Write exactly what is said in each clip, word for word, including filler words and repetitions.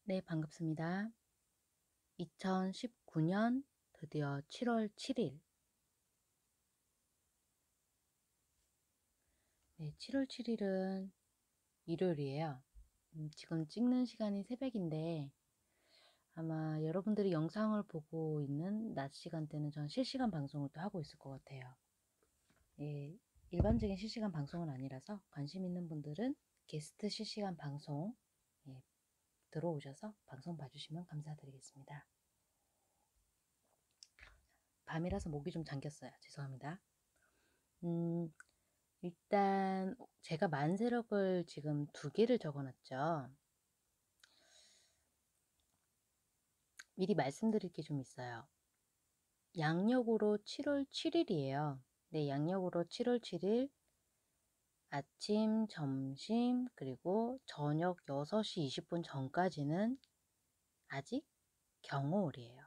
네, 반갑습니다. 이천십구 년 드디어 칠월 칠 일. 네, 칠월 칠 일은 일요일이에요. 음, 지금 찍는 시간이 새벽인데 아마 여러분들이 영상을 보고 있는 낮 시간대는 전 실시간 방송을 또 하고 있을 것 같아요. 예, 일반적인 실시간 방송은 아니라서 관심 있는 분들은 게스트 실시간 방송 예, 들어오셔서 방송 봐주시면 감사드리겠습니다. 밤이라서 목이 좀 잠겼어요. 죄송합니다. 음, 일단 제가 만세력을 지금 두 개를 적어놨죠. 미리 말씀드릴 게 좀 있어요. 양력으로 칠월 칠 일이에요. 네, 양력으로 칠월 칠 일 아침, 점심, 그리고 저녁 여섯 시 이십 분 전까지는 아직 경호월이에요.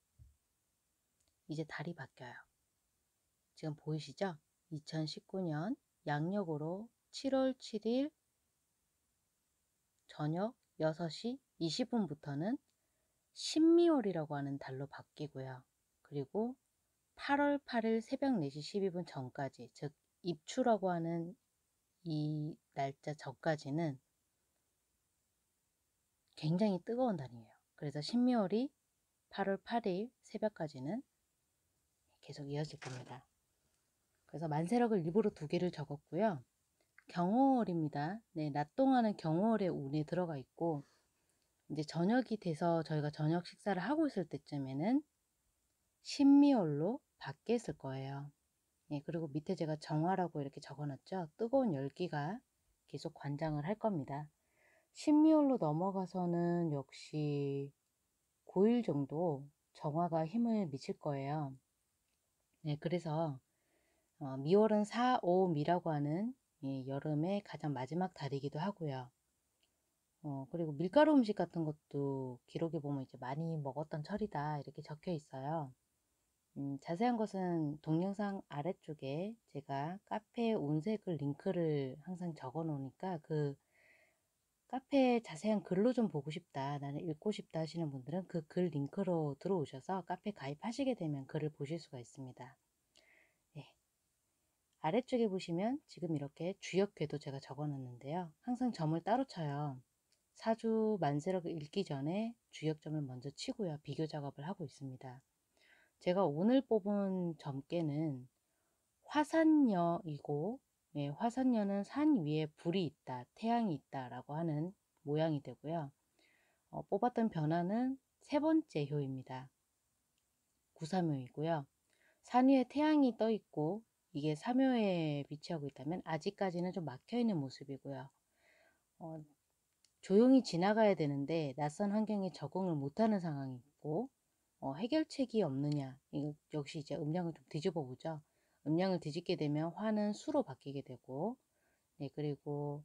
이제 달이 바뀌어요. 지금 보이시죠? 이천십구 년 양력으로 칠월 칠 일 저녁 여섯 시 이십 분부터는 신미월이라고 하는 달로 바뀌고요. 그리고 팔월 팔 일 새벽 네 시 십이 분 전까지, 즉 입추라고 하는 이 날짜 전까지는 굉장히 뜨거운 달이에요. 그래서 신미월이 팔월 팔 일 새벽까지는 계속 이어질 겁니다. 그래서 만세력을 일부러 두 개를 적었고요. 경호월입니다. 네, 낮 동안은 경호월의 운에 들어가 있고 이제 저녁이 돼서 저희가 저녁 식사를 하고 있을 때쯤에는 신미월로 바뀌었을 거예요. 예, 그리고 밑에 제가 정화라고 이렇게 적어놨죠. 뜨거운 열기가 계속 관장을 할 겁니다. 신미월로 넘어가서는 역시 구 일 정도 정화가 힘을 미칠 거예요. 네, 그래서 어, 미월은 사, 오, 미라고 하는 예, 여름의 가장 마지막 달이기도 하고요. 어, 그리고 밀가루 음식 같은 것도 기록에 보면 이제 많이 먹었던 철이다 이렇게 적혀 있어요. 음, 자세한 것은 동영상 아래쪽에 제가 카페 운색을 링크를 항상 적어 놓으니까 그 카페 자세한 글로 좀 보고 싶다, 나는 읽고 싶다 하시는 분들은 그 글 링크로 들어오셔서 카페 가입하시게 되면 글을 보실 수가 있습니다. 네. 아래쪽에 보시면 지금 이렇게 주역궤도 제가 적어 놨는데요. 항상 점을 따로 쳐요. 사주 만세력을 읽기 전에 주역점을 먼저 치고요. 비교 작업을 하고 있습니다. 제가 오늘 뽑은 점괘는 화산녀이고, 예, 화산녀는 산 위에 불이 있다, 태양이 있다 라고 하는 모양이 되고요. 어, 뽑았던 변화는 세 번째 효입니다. 구삼효이고요. 산 위에 태양이 떠 있고 이게 삼효에 위치하고 있다면 아직까지는 좀 막혀 있는 모습이고요. 어, 조용히 지나가야 되는데 낯선 환경에 적응을 못하는 상황이 있고, 어, 해결책이 없느냐, 이거 역시 이제 음량을 좀 뒤집어 보죠. 음량을 뒤집게 되면 화는 수로 바뀌게 되고, 네, 그리고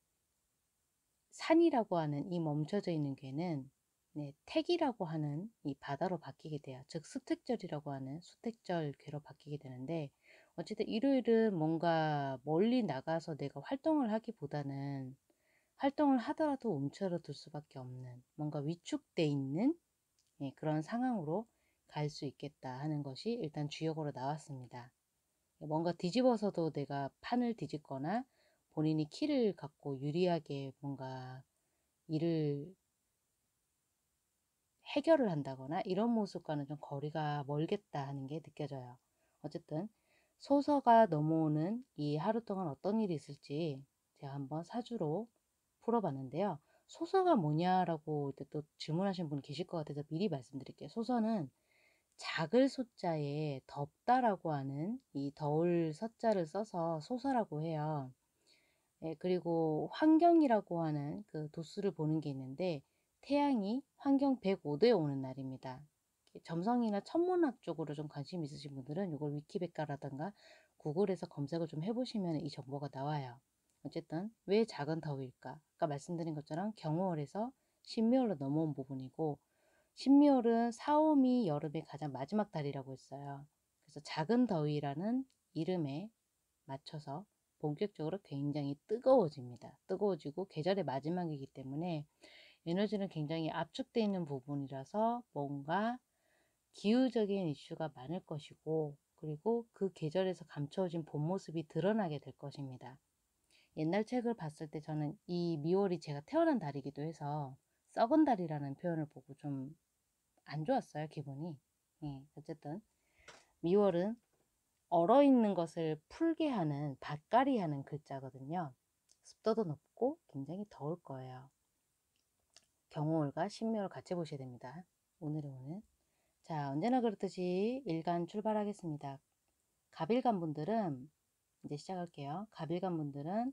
산이라고 하는 이 멈춰져 있는 괴는 네, 택이라고 하는 이 바다로 바뀌게 돼요. 즉 수택절이라고 하는 수택절 괴로 바뀌게 되는데, 어쨌든 일요일은 뭔가 멀리 나가서 내가 활동을 하기보다는 활동을 하더라도 움츠러들 수밖에 없는, 뭔가 위축돼 있는 예, 그런 상황으로 갈 수 있겠다 하는 것이 일단 주역으로 나왔습니다. 뭔가 뒤집어서도 내가 판을 뒤집거나 본인이 키를 갖고 유리하게 뭔가 일을 해결을 한다거나 이런 모습과는 좀 거리가 멀겠다 하는 게 느껴져요. 어쨌든 소서가 넘어오는 이 하루 동안 어떤 일이 있을지 제가 한번 사주로 풀어봤는데요. 소서가 뭐냐라고 또 질문하신 분 계실 것 같아서 미리 말씀드릴게요. 소서는 작을 소자에 덥다라고 하는 이 더울 서자를 써서 소서라고 해요. 예, 그리고 환경이라고 하는 그 도수를 보는 게 있는데 태양이 환경 백오 도에 오는 날입니다. 점성이나 천문학 쪽으로 좀 관심 있으신 분들은 이걸 위키백과라든가 구글에서 검색을 좀 해보시면 이 정보가 나와요. 어쨌든 왜 작은 더위일까? 아까 말씀드린 것처럼 경월에서 신묘월로 넘어온 부분이고, 신묘월은 사오미 여름의 가장 마지막 달이라고 했어요. 그래서 작은 더위라는 이름에 맞춰서 본격적으로 굉장히 뜨거워집니다. 뜨거워지고 계절의 마지막이기 때문에 에너지는 굉장히 압축되어 있는 부분이라서 뭔가 기후적인 이슈가 많을 것이고, 그리고 그 계절에서 감춰진 본 모습이 드러나게 될 것입니다. 옛날 책을 봤을 때 저는 이 미월이 제가 태어난 달이기도 해서 썩은 달이라는 표현을 보고 좀 안 좋았어요, 기분이. 예, 어쨌든 미월은 얼어있는 것을 풀게 하는, 밭갈이 하는 글자거든요. 습도도 높고 굉장히 더울 거예요. 경호월과 신묘를 같이 보셔야 됩니다. 오늘의 오늘. 자, 언제나 그렇듯이 일간 출발하겠습니다. 갑일간 분들은 이제 시작할게요. 갑일간 분들은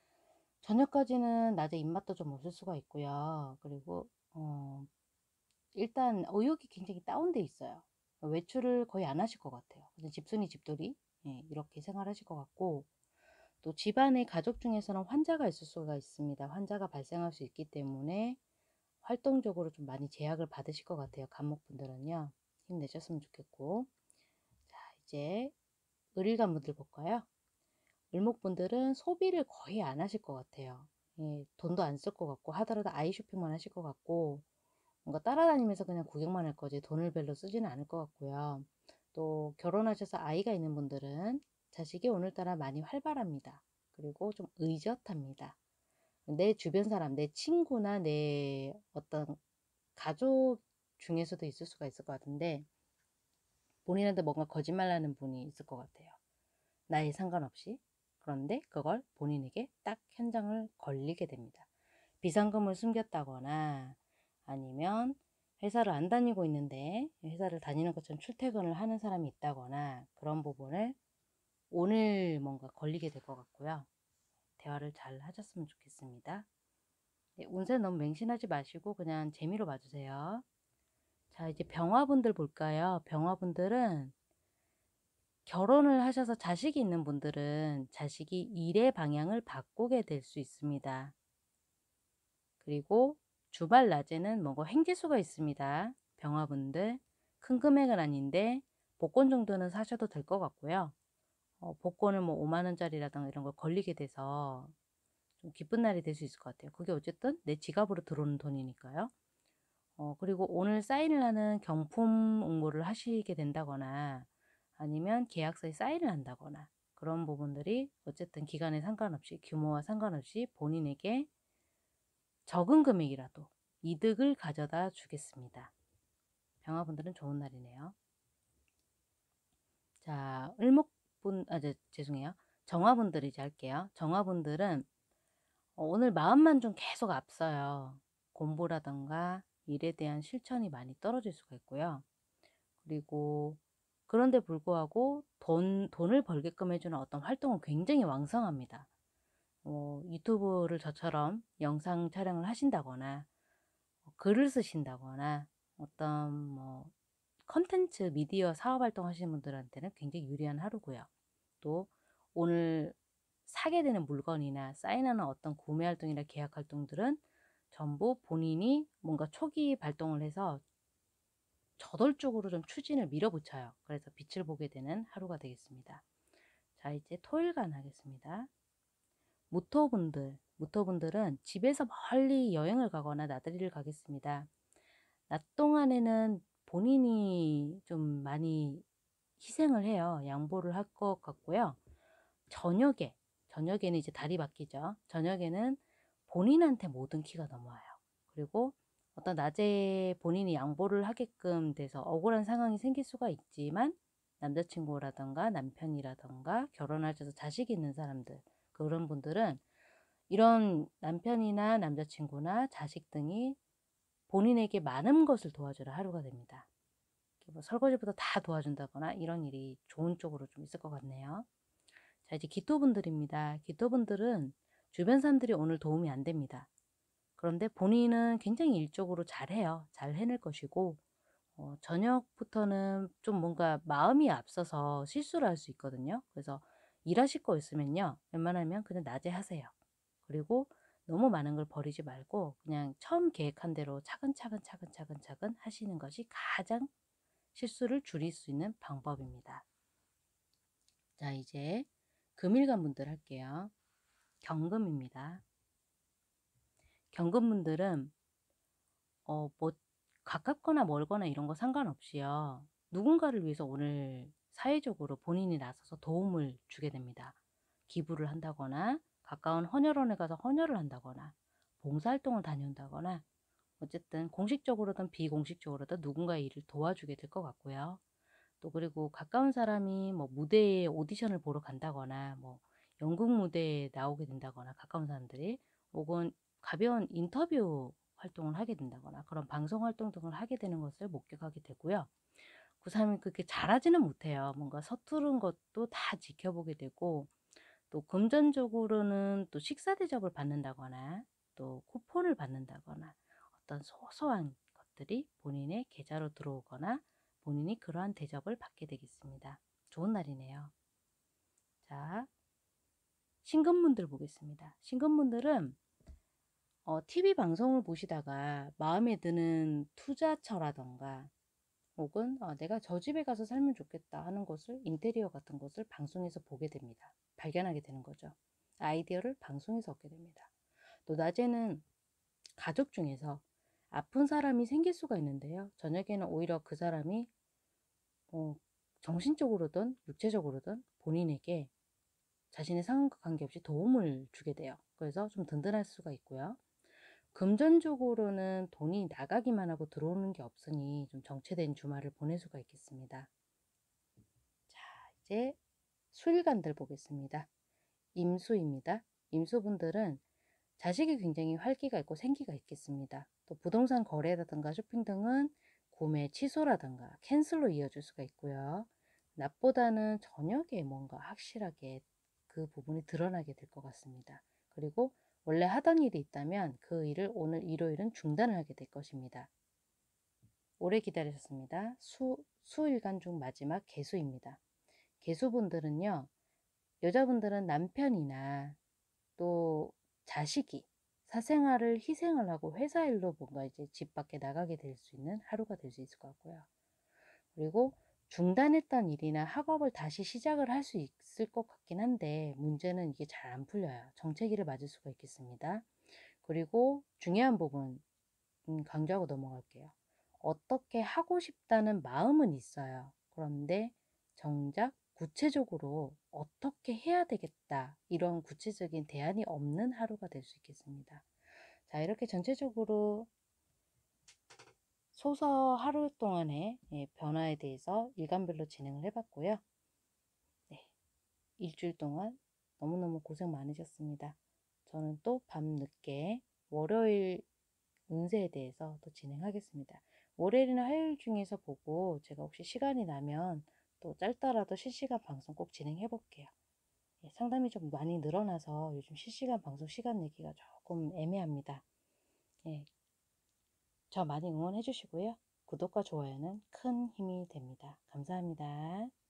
저녁까지는 낮에 입맛도 좀 없을 수가 있고요. 그리고 어, 일단 의욕이 굉장히 다운돼 있어요. 외출을 거의 안 하실 것 같아요. 집순이 집돌이, 예, 이렇게 생활하실 것 같고, 또 집안의 가족 중에서는 환자가 있을 수가 있습니다. 환자가 발생할 수 있기 때문에 활동적으로 좀 많이 제약을 받으실 것 같아요. 간목분들은요. 힘내셨으면 좋겠고. 자, 이제 을일간 분들 볼까요? 을목분들은 소비를 거의 안 하실 것 같아요. 예, 돈도 안 쓸 것 같고, 하더라도 아이 쇼핑만 하실 것 같고, 뭔가 따라다니면서 그냥 구경만 할 거지 돈을 별로 쓰지는 않을 것 같고요. 또 결혼하셔서 아이가 있는 분들은 자식이 오늘따라 많이 활발합니다. 그리고 좀 의젓합니다. 내 주변 사람, 내 친구나 내 어떤 가족 중에서도 있을 수가 있을 것 같은데, 본인한테 뭔가 거짓말하는 분이 있을 것 같아요. 나이 상관없이. 그런데 그걸 본인에게 딱 현장을 걸리게 됩니다. 비상금을 숨겼다거나 아니면 회사를 안 다니고 있는데 회사를 다니는 것처럼 출퇴근을 하는 사람이 있다거나, 그런 부분을 오늘 뭔가 걸리게 될 것 같고요. 대화를 잘 하셨으면 좋겠습니다. 네, 운세 너무 맹신하지 마시고 그냥 재미로 봐주세요. 자, 이제 병화분들 볼까요? 병화분들은 결혼을 하셔서 자식이 있는 분들은 자식이 일의 방향을 바꾸게 될 수 있습니다. 그리고 주말 낮에는 뭔가 횡재수가 있습니다. 병화분들 큰 금액은 아닌데 복권 정도는 사셔도 될 것 같고요. 어, 복권을 뭐 오만 원짜리라든가 이런 걸 걸리게 돼서 좀 기쁜 날이 될 수 있을 것 같아요. 그게 어쨌든 내 지갑으로 들어오는 돈이니까요. 어, 그리고 오늘 사인을 하는 경품 응모를 하시게 된다거나 아니면 계약서에 사인을 한다거나, 그런 부분들이 어쨌든 기간에 상관없이, 규모와 상관없이 본인에게 적은 금액이라도 이득을 가져다 주겠습니다. 병화분들은 좋은 날이네요. 자, 을목분, 아, 저, 죄송해요. 정화분들 이제 할게요. 정화분들은 어, 오늘 마음만 좀 계속 앞서요. 공부라던가 일에 대한 실천이 많이 떨어질 수가 있고요. 그리고 그런데 불구하고 돈, 돈을 벌게끔 해주는 어떤 활동은 굉장히 왕성합니다. 어, 유튜브를 저처럼 영상 촬영을 하신다거나 글을 쓰신다거나 어떤 뭐 컨텐츠 미디어 사업 활동 하시는 분들한테는 굉장히 유리한 하루고요. 또 오늘 사게 되는 물건이나 사인하는 어떤 구매 활동이나 계약 활동들은 전부 본인이 뭔가 초기 발동을 해서 저돌적으로 좀 추진을 밀어붙여요. 그래서 빛을 보게 되는 하루가 되겠습니다. 자, 이제 토일간 하겠습니다. 무토분들, 무토분들은 집에서 멀리 여행을 가거나 나들이를 가겠습니다. 낮 동안에는 본인이 좀 많이 희생을 해요. 양보를 할 것 같고요. 저녁에, 저녁에는 이제 달이 바뀌죠. 저녁에는 본인한테 모든 키가 넘어와요. 그리고 어떤 낮에 본인이 양보를 하게끔 돼서 억울한 상황이 생길 수가 있지만, 남자친구라던가 남편이라던가 결혼하셔서 자식이 있는 사람들, 그런 분들은 이런 남편이나 남자친구나 자식 등이 본인에게 많은 것을 도와주는 하루가 됩니다. 뭐 설거지부터 다 도와준다거나 이런 일이 좋은 쪽으로 좀 있을 것 같네요. 자, 이제 기토분들입니다. 기토분들은 주변 사람들이 오늘 도움이 안 됩니다. 그런데 본인은 굉장히 일적으로 잘해요. 잘 해낼 것이고, 어, 저녁부터는 좀 뭔가 마음이 앞서서 실수를 할 수 있거든요. 그래서 일하실 거 있으면요, 웬만하면 그냥 낮에 하세요. 그리고 너무 많은 걸 버리지 말고 그냥 처음 계획한 대로 차근차근 차근차근 차근 하시는 것이 가장 실수를 줄일 수 있는 방법입니다. 자, 이제 금일간 분들 할게요. 경금입니다. 경금분들은 어 뭐 가깝거나 멀거나 이런 거 상관없이요. 누군가를 위해서 오늘 사회적으로 본인이 나서서 도움을 주게 됩니다. 기부를 한다거나 가까운 헌혈원에 가서 헌혈을 한다거나 봉사활동을 다녀온다거나 어쨌든 공식적으로든 비공식적으로든 누군가의 일을 도와주게 될 것 같고요. 또 그리고 가까운 사람이 뭐 무대에 오디션을 보러 간다거나 뭐 연극 무대에 나오게 된다거나 가까운 사람들이 혹은 가벼운 인터뷰 활동을 하게 된다거나 그런 방송 활동 등을 하게 되는 것을 목격하게 되고요. 그 사람이 그렇게 잘하지는 못해요. 뭔가 서투른 것도 다 지켜보게 되고 또 금전적으로는 또 식사 대접을 받는다거나 또 쿠폰을 받는다거나 어떤 소소한 것들이 본인의 계좌로 들어오거나 본인이 그러한 대접을 받게 되겠습니다. 좋은 날이네요. 자, 신금분들 보겠습니다. 신금분들은 어, 티비 방송을 보시다가 마음에 드는 투자처라던가 혹은 어, 내가 저 집에 가서 살면 좋겠다 하는 것을 인테리어 같은 것을 방송에서 보게 됩니다. 발견하게 되는 거죠. 아이디어를 방송에서 얻게 됩니다. 또 낮에는 가족 중에서 아픈 사람이 생길 수가 있는데요. 저녁에는 오히려 그 사람이 어, 정신적으로든 육체적으로든 본인에게 자신의 상황과 관계없이 도움을 주게 돼요. 그래서 좀 든든할 수가 있고요. 금전적으로는 돈이 나가기만 하고 들어오는 게 없으니 좀 정체된 주말을 보낼 수가 있겠습니다. 자, 이제 수일간들 보겠습니다. 임수입니다. 임수분들은 자식이 굉장히 활기가 있고 생기가 있겠습니다. 또 부동산 거래라든가 쇼핑 등은 구매 취소라든가 캔슬로 이어질 수가 있고요. 낮보다는 저녁에 뭔가 확실하게 그 부분이 드러나게 될 것 같습니다. 그리고 원래 하던 일이 있다면 그 일을 오늘 일요일은 중단을 하게 될 것입니다. 오래 기다리셨습니다. 수, 수일간 중 마지막 개수입니다. 개수분들은요. 여자분들은 남편이나 또 자식이 사생활을 희생을 하고 회사 일로 뭔가 이제 집 밖에 나가게 될 수 있는 하루가 될 수 있을 것 같고요. 그리고 중단했던 일이나 학업을 다시 시작을 할 수 있을 것 같긴 한데 문제는 이게 잘 안 풀려요. 정체기를 맞을 수가 있겠습니다. 그리고 중요한 부분 음, 강조하고 넘어갈게요. 어떻게 하고 싶다는 마음은 있어요. 그런데 정작 구체적으로 어떻게 해야 되겠다 이런 구체적인 대안이 없는 하루가 될 수 있겠습니다. 자, 이렇게 전체적으로 소서 하루 동안의 예, 변화에 대해서 일간별로 진행을 해봤고요. 네, 일주일 동안 너무너무 고생 많으셨습니다. 저는 또 밤늦게 월요일 운세에 대해서 또 진행하겠습니다. 월요일이나 화요일 중에서 보고 제가 혹시 시간이 나면 또 짧더라도 실시간 방송 꼭 진행해 볼게요. 예, 상담이 좀 많이 늘어나서 요즘 실시간 방송 시간 내기가 조금 애매합니다. 예, 저 많이 응원해 주시고요. 구독과 좋아요는 큰 힘이 됩니다. 감사합니다.